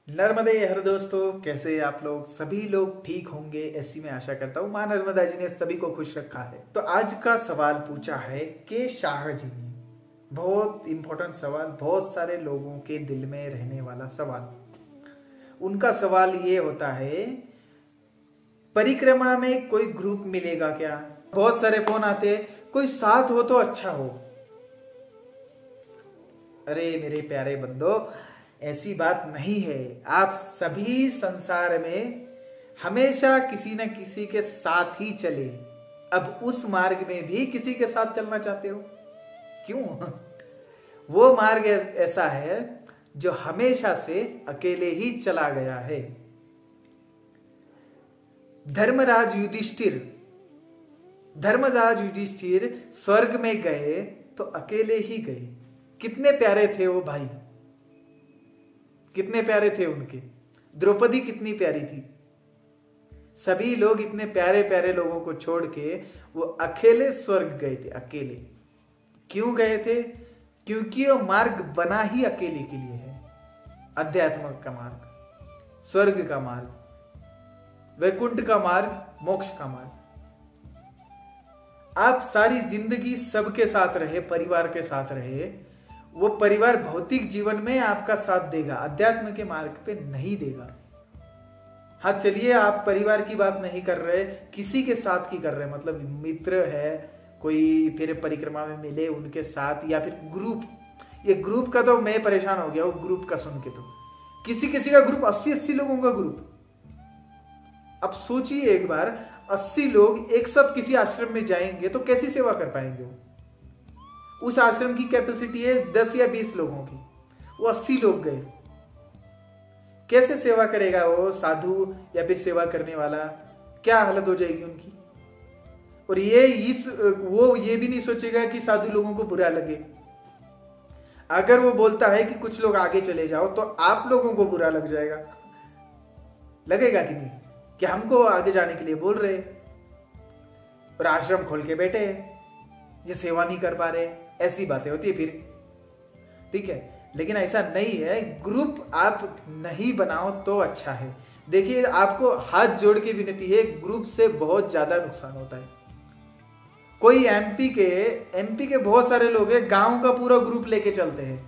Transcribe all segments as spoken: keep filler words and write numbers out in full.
नर्मदे हर दोस्तों, कैसे आप लोग? सभी लोग ठीक होंगे ऐसी मैं आशा करता हूँ। माँ नर्मदा जी ने सभी को खुश रखा है। तो आज का सवाल पूछा है के शाह जी ने। बहुत इंपॉर्टेंट सवाल, बहुत सारे लोगों के दिल में रहने वाला सवाल। उनका सवाल ये होता है, परिक्रमा में कोई ग्रुप मिलेगा क्या? बहुत सारे फोन आते, कोई साथ हो तो अच्छा हो। अरे मेरे प्यारे बंदो, ऐसी बात नहीं है। आप सभी संसार में हमेशा किसी न किसी के साथ ही चले। अब उस मार्ग में भी किसी के साथ चलना चाहते हो? क्यों? वो मार्ग ऐसा है जो हमेशा से अकेले ही चला गया है। धर्मराज युधिष्ठिर धर्मराज युधिष्ठिर स्वर्ग में गए तो अकेले ही गए। कितने प्यारे थे वो भाई, कितने प्यारे थे उनके। द्रौपदी कितनी प्यारी थी। सभी लोग इतने प्यारे प्यारे लोगों को छोड़ के वो अकेले स्वर्ग गए थे। अकेले क्यों गए थे? क्योंकि वो मार्ग बना ही अकेले के लिए है। अध्यात्म का मार्ग, स्वर्ग का मार्ग, वैकुंठ का मार्ग, मोक्ष का मार्ग। आप सारी जिंदगी सबके साथ रहे, परिवार के साथ रहे, वो परिवार भौतिक जीवन में आपका साथ देगा, अध्यात्म के मार्ग पे नहीं देगा। हाँ चलिए, आप परिवार की बात नहीं कर रहे, किसी के साथ की कर रहे, मतलब मित्र है कोई, फिर परिक्रमा में मिले उनके साथ, या फिर ग्रुप। ये ग्रुप का तो मैं परेशान हो गया हूं, ग्रुप का सुन के। तो किसी किसी का ग्रुप अस्सी अस्सी लोगों का ग्रुप। अब सोचिए एक बार, अस्सी लोग एक साथ किसी आश्रम में जाएंगे तो कैसी सेवा कर पाएंगे वो? उस आश्रम की कैपेसिटी है दस या बीस लोगों की, वो अस्सी लोग गए, कैसे सेवा करेगा वो साधु या फिर सेवा करने वाला? क्या हालत हो जाएगी उनकी। और ये इस वो ये भी नहीं सोचेगा कि साधु लोगों को बुरा लगे। अगर वो बोलता है कि कुछ लोग आगे चले जाओ तो आप लोगों को बुरा लग जाएगा, लगेगा कि नहीं, कि हमको आगे जाने के लिए बोल रहे और आश्रम खोल के बैठे हैं, ये सेवा नहीं कर पा रहे। ऐसी बातें होती है फिर, ठीक है। लेकिन ऐसा नहीं है, ग्रुप आप नहीं बनाओ तो अच्छा है। देखिए, आपको हाथ जोड़ के विनती है, ग्रुप से बहुत ज्यादा नुकसान होता है। कोई एमपी के एमपी के बहुत सारे लोग हैं, गांव का पूरा ग्रुप लेके चलते हैं।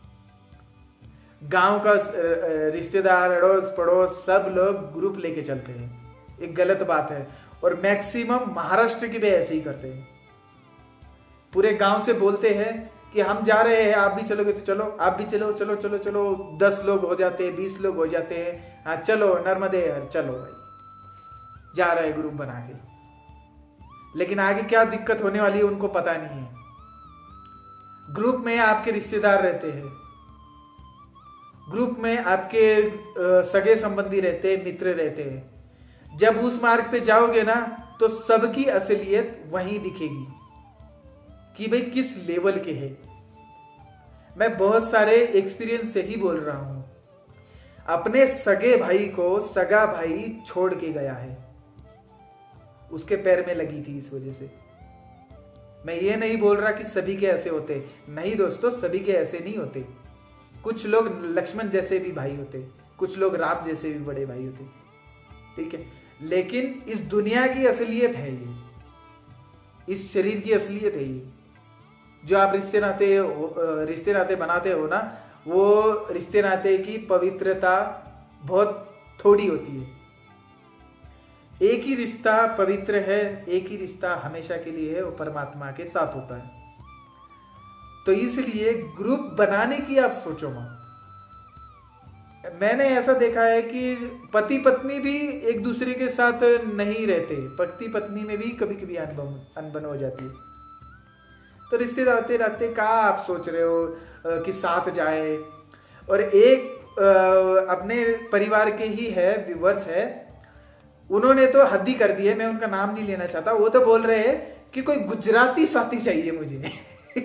गांव का रिश्तेदार, अड़ोस पड़ोस सब लोग ग्रुप लेके चलते हैं। एक गलत बात है। और मैक्सिमम महाराष्ट्र के भी ऐसे ही करते हैं। पूरे गांव से बोलते हैं कि हम जा रहे हैं, आप भी चलोगे तो चलो, आप भी चलो, चलो चलो चलो। दस लोग हो जाते हैं, बीस लोग हो जाते हैं। हाँ चलो नर्मदे हर, चलो भाई, जा रहे ग्रुप बना के। लेकिन आगे क्या दिक्कत होने वाली है उनको पता नहीं है। ग्रुप में आपके रिश्तेदार रहते हैं, ग्रुप में आपके सगे संबंधी रहते हैं, मित्र रहते हैं। जब उस मार्ग पे जाओगे ना तो सबकी असलियत वहीं दिखेगी कि भाई किस लेवल के हैं। मैं बहुत सारे एक्सपीरियंस से ही बोल रहा हूं। अपने सगे भाई को सगा भाई छोड़ के गया है, उसके पैर में लगी थी इस वजह से। मैं ये नहीं बोल रहा कि सभी के ऐसे होते, नहीं दोस्तों, सभी के ऐसे नहीं होते। कुछ लोग लक्ष्मण जैसे भी भाई होते, कुछ लोग राम जैसे भी बड़े भाई होते, ठीक है। लेकिन इस दुनिया की असलियत है ये, इस शरीर की असलियत है ये। जो आप रिश्ते नाते रिश्ते नाते बनाते हो ना, वो रिश्ते नाते की पवित्रता बहुत थोड़ी होती है। एक ही रिश्ता पवित्र है, एक ही रिश्ता हमेशा के लिए है, वो परमात्मा के साथ होता है। तो इसलिए ग्रुप बनाने की आप सोचो मत। मैंने ऐसा देखा है कि पति पत्नी भी एक दूसरे के साथ नहीं रहते, पति पत्नी में भी कभी कभी अनबन अनबन हो जाती है। तो रिश्ते आते रहते, कहा आप सोच रहे हो कि साथ जाए। और एक अपने परिवार के ही है, व्यूअर्स है, उन्होंने तो हद ही कर दी है, मैं उनका नाम नहीं लेना चाहता। वो तो बोल रहे हैं कि कोई गुजराती साथी चाहिए मुझे।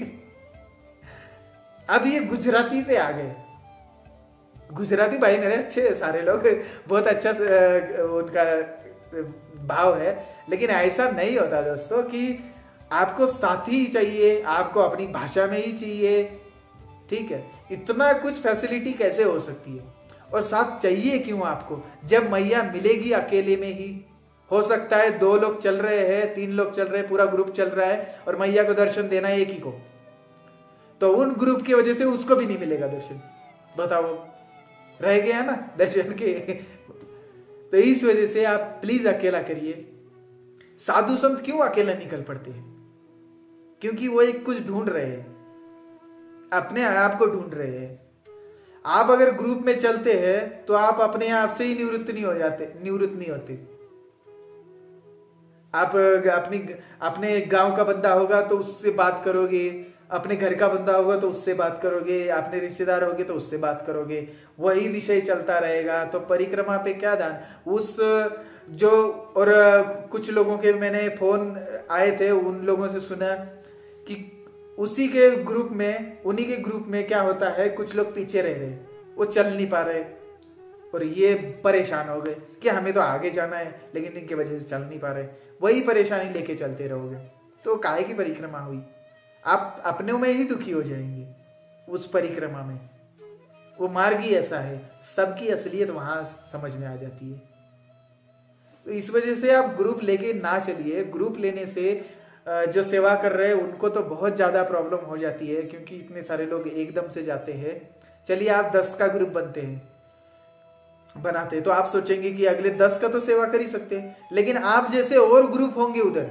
अब ये गुजराती पे आ गए। गुजराती भाई मेरे अच्छे सारे लोग, बहुत अच्छा उनका भाव है। लेकिन ऐसा नहीं होता दोस्तों कि आपको साथी ही चाहिए, आपको अपनी भाषा में ही चाहिए, ठीक है। इतना कुछ फैसिलिटी कैसे हो सकती है? और साथ चाहिए क्यों आपको, जब मैया मिलेगी अकेले में ही। हो सकता है दो लोग चल रहे हैं, तीन लोग चल रहे हैं, पूरा ग्रुप चल रहा है और मैया को दर्शन देना है एक ही को, तो उन ग्रुप की वजह से उसको भी नहीं मिलेगा दर्शन। बताओ, रह गया ना दर्शन के। तो इस वजह से आप प्लीज अकेला करिए। साधु संत क्यों अकेला निकल पड़ते हैं? क्योंकि वो एक कुछ ढूंढ रहे हैं, अपने आप को ढूंढ रहे हैं। आप अगर ग्रुप में चलते हैं तो आप अपने आप से ही निवृत्त नहीं हो जाते, निवृत्त नहीं होते। आप अपनी अपने गांव का बंदा होगा तो उससे बात करोगे, अपने घर का बंदा होगा तो उससे बात करोगे, अपने रिश्तेदार होगे तो उससे बात करोगे, वही विषय चलता रहेगा। तो परिक्रमा पे क्या ध्यान। उस जो और कुछ लोगों के मैंने फोन आए थे, उन लोगों से सुना कि उसी के ग्रुप में, उन्हीं के ग्रुप में क्या होता है, कुछ लोग पीछे रह रहे, वो चल नहीं पा रहे और ये परेशान हो गए कि हमें तो आगे जाना है लेकिन इनकी वजह से चल नहीं पा रहे। वही परेशानी लेके चलते रहोगे तो काहे की परिक्रमा हुई? आप अपने में ही दुखी हो जाएंगे उस परिक्रमा में। वो मार्ग ही ऐसा है, सबकी असलियत वहां समझ में आ जाती है। तो इस वजह से आप ग्रुप लेके ना चलिए। ग्रुप लेने से जो सेवा कर रहे हैं उनको तो बहुत ज्यादा प्रॉब्लम हो जाती है, क्योंकि इतने सारे लोग एकदम से जाते हैं। चलिए आप दस का ग्रुप बनते हैं, बनाते हैं तो आप सोचेंगे कि अगले दस का तो सेवा कर ही सकते हैं, लेकिन आप जैसे और ग्रुप होंगे उधर,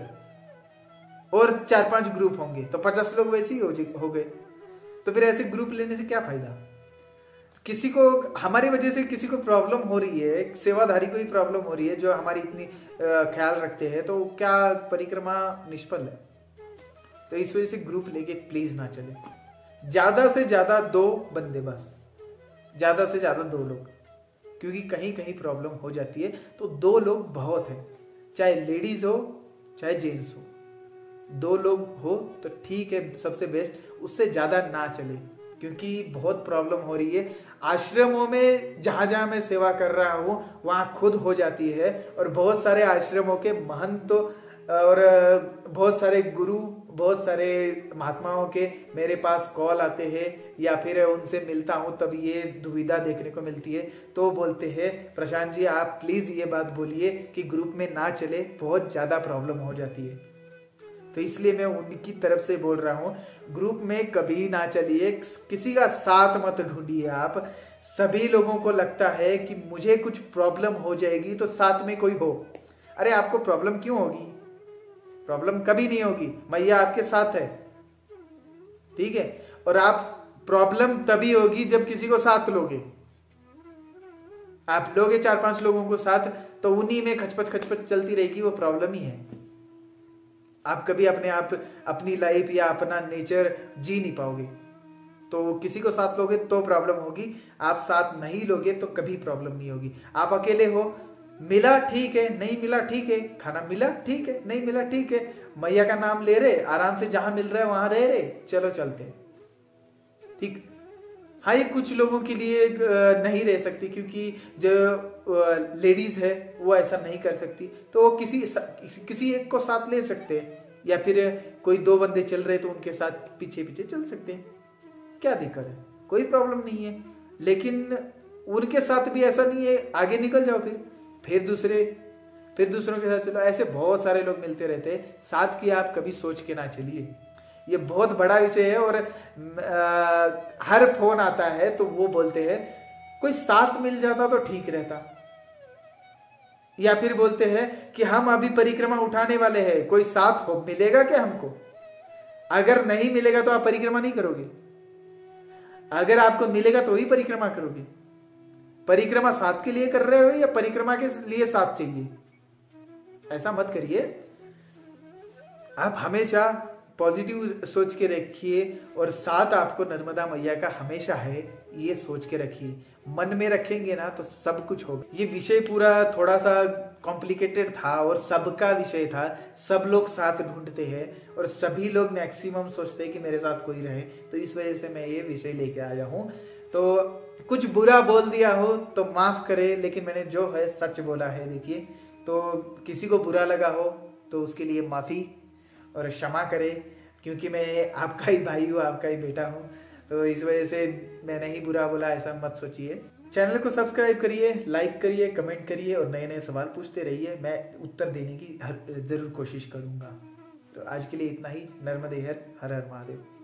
और चार पांच ग्रुप होंगे तो पचास लोग वैसे ही हो गए। तो फिर ऐसे ग्रुप लेने से क्या फायदा? किसी को हमारी वजह से किसी को प्रॉब्लम हो रही है, एक सेवाधारी को ही प्रॉब्लम हो रही है जो हमारी इतनी ख्याल रखते हैं, तो क्या परिक्रमा निष्फल है? तो इस वजह से ग्रुप लेके प्लीज ना चले। ज्यादा से ज्यादा दो बंदे बस, ज्यादा से ज्यादा दो लोग, क्योंकि कहीं कहीं प्रॉब्लम हो जाती है। तो दो लोग बहुत है, चाहे लेडीज हो चाहे जेंट्स हो, दो लोग हो तो ठीक है, सबसे बेस्ट। उससे ज्यादा ना चले, क्योंकि बहुत प्रॉब्लम हो रही है। आश्रमों में जहां जहां मैं सेवा कर रहा हूं वहां खुद हो जाती है, और बहुत सारे आश्रमों के महंत और बहुत सारे गुरु, बहुत सारे महात्माओं के मेरे पास कॉल आते हैं या फिर उनसे मिलता हूं तब ये दुविधा देखने को मिलती है। तो बोलते हैं प्रशांत जी आप प्लीज ये बात बोलिए कि ग्रुप में ना चले, बहुत ज्यादा प्रॉब्लम हो जाती है। तो इसलिए मैं उनकी तरफ से बोल रहा हूं, ग्रुप में कभी ना चलिए, किसी का साथ मत ढूंढिए। आप सभी लोगों को लगता है कि मुझे कुछ प्रॉब्लम हो जाएगी तो साथ में कोई हो। अरे आपको प्रॉब्लम क्यों होगी? प्रॉब्लम कभी नहीं होगी, मैया आपके साथ है, ठीक है। और आप प्रॉब्लम तभी होगी जब किसी को साथ लोगे। आप लोगे चार पांच लोगों को साथ तो उन्हीं में खचपच खचपच चलती रहेगी, वो प्रॉब्लम ही है। आप कभी अपने आप अपनी लाइफ या अपना नेचर जी नहीं पाओगे। तो किसी को साथ लोगे तो प्रॉब्लम होगी, आप साथ नहीं लोगे तो कभी प्रॉब्लम नहीं होगी। आप अकेले हो, मिला ठीक है, नहीं मिला ठीक है, खाना मिला ठीक है, नहीं मिला ठीक है, मैया का नाम ले रहे, आराम से जहां मिल रहा है वहां रह रहे, चलो चलते, ठीक। हाँ, ये कुछ लोगों के लिए नहीं रह सकती, क्योंकि जो लेडीज है वो ऐसा नहीं कर सकती, तो वो किसी किसी एक को साथ ले सकते हैं, या फिर कोई दो बंदे चल रहे तो उनके साथ पीछे पीछे चल सकते हैं, क्या दिक्कत है? कोई प्रॉब्लम नहीं है। लेकिन उनके साथ भी ऐसा नहीं है, आगे निकल जाओ, फिर फिर दूसरे फिर दूसरों के साथ चलो। ऐसे बहुत सारे लोग मिलते रहते हैं, साथ की आप कभी सोच के ना चलिए। ये बहुत बड़ा विषय है, और आ, हर फोन आता है तो वो बोलते हैं कोई साथ मिल जाता तो ठीक रहता, या फिर बोलते हैं कि हम अभी परिक्रमा उठाने वाले हैं, कोई साथ हो मिलेगा क्या हमको? अगर नहीं मिलेगा तो आप परिक्रमा नहीं करोगे, अगर आपको मिलेगा तो ही परिक्रमा करोगे। परिक्रमा साथ के लिए कर रहे हो या परिक्रमा के लिए साथ चाहिए? ऐसा मत करिए। आप हमेशा पॉजिटिव सोच के रखिए, और साथ आपको नर्मदा मैया का हमेशा है, ये सोच के रखिए। मन में रखेंगे ना तो सब कुछ होगा। ये विषय पूरा थोड़ा सा कॉम्प्लिकेटेड था और सबका विषय था, सब लोग साथ ढूंढते हैं और सभी लोग मैक्सिमम सोचते हैं कि मेरे साथ कोई रहे, तो इस वजह से मैं ये विषय लेके आया हूँ। तो कुछ बुरा बोल दिया हो तो माफ करे, लेकिन मैंने जो है सच बोला है। देखिए, तो किसी को बुरा लगा हो तो उसके लिए माफी और क्षमा करे, क्योंकि मैं आपका ही भाई हूँ, आपका ही बेटा हूँ, तो इस वजह से मैंने ही बुरा बोला, ऐसा मत सोचिए। चैनल को सब्सक्राइब करिए, लाइक करिए, कमेंट करिए और नए नए सवाल पूछते रहिए। मैं उत्तर देने की जरूर कोशिश करूंगा। तो आज के लिए इतना ही। नर्मदे हर हर हर महादेव।